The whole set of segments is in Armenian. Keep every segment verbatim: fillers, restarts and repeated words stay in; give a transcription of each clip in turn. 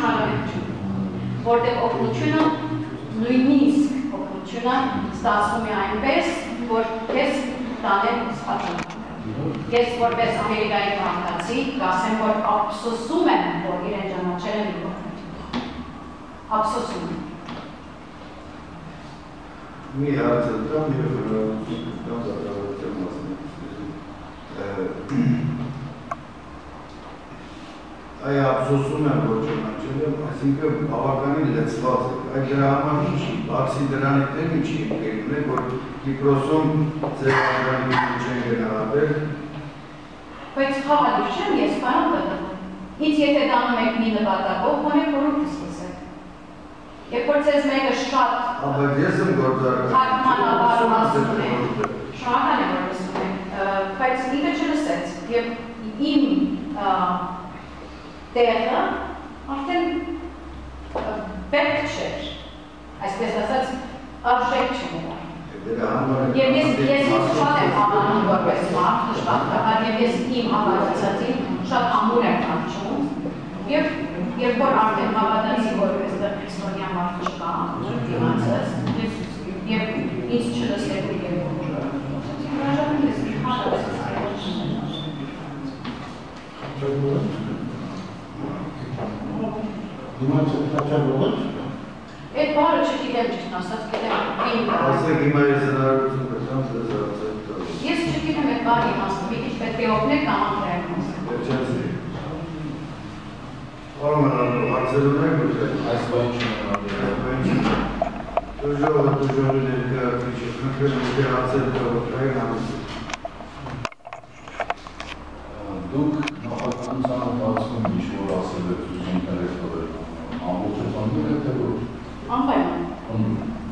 հարաբերություն, որտեղ օգնությունը նույնիսկ օգնությունը ստացվում է այնպես, որ ես տանեմ սպատում։ Ես որպես Ամերիկայի քաղաքացի կասեմ, որ ափսոսում եմ, որ իրեն ճանաչել եմ իր օգնությունը։ Ափսոսում եմ։ Մի հարց տամ եւ կամ զարգացած մասն։ Այ ափսոսում եմ, որ ճանաչել եմ, այսինքն բավականին լեցված է։ Այդ դրա համար ինչի, բացի դրանից դեմ ինչի եկել է, որ Կիպրոսում ձեռագրանի չեն գնահատել։ Բայց հավատի չեմ ես պարան դնում։ Ինձ եթե դանում եք մի նպատակով, գոնե խորհուրդս լսեք։ Երբ որ ձեզ մեկը շատ Բայց ես եմ գործարար։ թարգմանաբար ասում է, շնորհակալ եմ, որ լսում եք, բայց ինքը չլսեց եւ իմ տեղը արդեն պետք չէր, այսպես ասած, արժեք չուներ։ Եվ ես շատ եմ համանում որպես մարդ, նշվածքահար, եւ ես իմ հավատացածին շատ ամուր եմ կարճում, եւ երբ որ արդեն հավատացի, որ այստեղ քրիստոնյա մարդ չկա, դիմացած, եւ ինձ չլսելու եւ հրաժարվում ես Դիմացած Այդ բարը չգիտեմ ճիշտ ասած, գիտեմ իմ Ասեք հիմա ես հնարավորություն կտամ ձեզ հարցեր։ Ես չգիտեմ այդ բարի իմաստը, մի քիչ պետք է օգնեք կամ անգրել մասը։ Վերջացրի։ Պարոն հարցեր ունեք ոչ։ Այս բան չունեմ։ Դժողը դժողը ներկայացուցիչ, քննել եք հարցեր կային ամուսին։ Դուք նախաքանցան ընթացքում ինչ-որ ասել եք ուսումնարեք տվել, ամբողջ ընդանում եք թե ոչ։ Անպայման։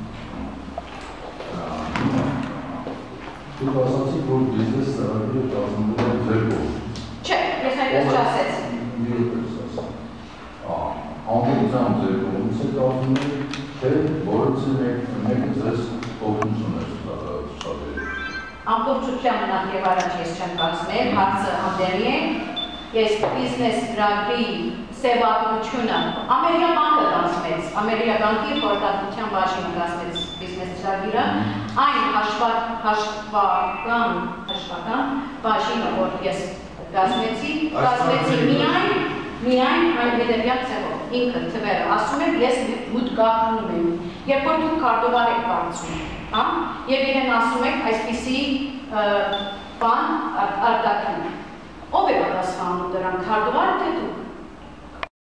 Դուք ասացիք, որ բիզնես ծրագրերը կազմվում են ձեր կողմից։ Չէ, ես այդպես չասեցի։ Մի րոպե ասա։ Ամբողջությամբ ձեր կողմից է կազմվում է, թե որոնցի մեկը ձեզ օգնություն է շատերը։ Ամբողջությամբ նախ եւ առաջ ես չեմ կազմել, հարցը անդերի է, ես բիզնես ծրագրի սևակությունը Ամերիկա բանկը կազմեց, Ամերիկա բանկի խորհրդատվության բաժինը կազմեց բիզնես ծրագիրը, այն հաշվական հաշվական բաժինը, որ ես կազմեցի, կազմեցի միայն միայն այն հետևյալ ձևով, ինքը թվերը ասում եմ, ես մուտք գաղթում եմ, երբ որ դուք կարդովար եք բարձում, եւ իրեն ասում եք այսպիսի բան արտաքին, ով է պատասխանում դրան, կարդովարը թե դուք